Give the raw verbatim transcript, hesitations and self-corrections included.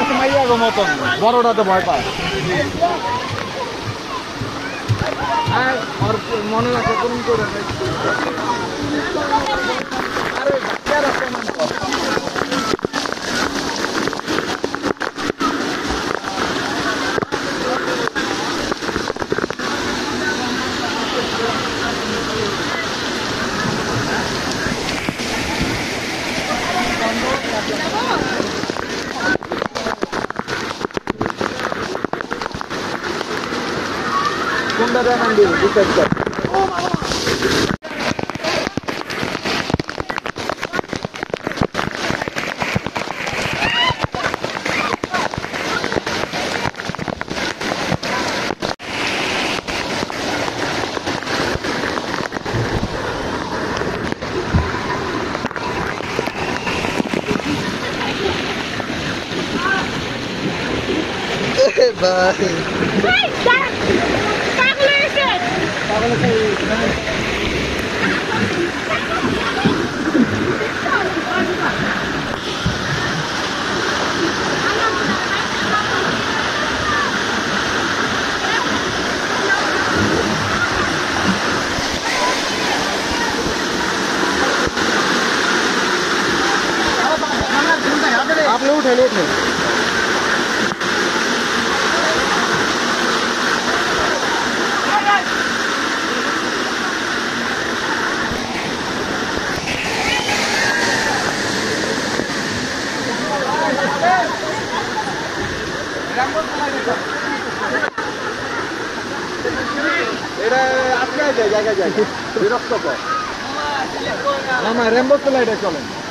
কাছে মাইয়া গো মতন বড়টাতে ভয় পায় আর ওর মনে আছে করুন করে আরে বাচ্চারা কেমন কোনটা দেখান দিল ডিসাইড কর ভাই आप लोग उठे उठे এটা আটকায় যায় জায়গায় জায়গায় বিরক্ত কর না না রেম্বো তো লাইটে চলেন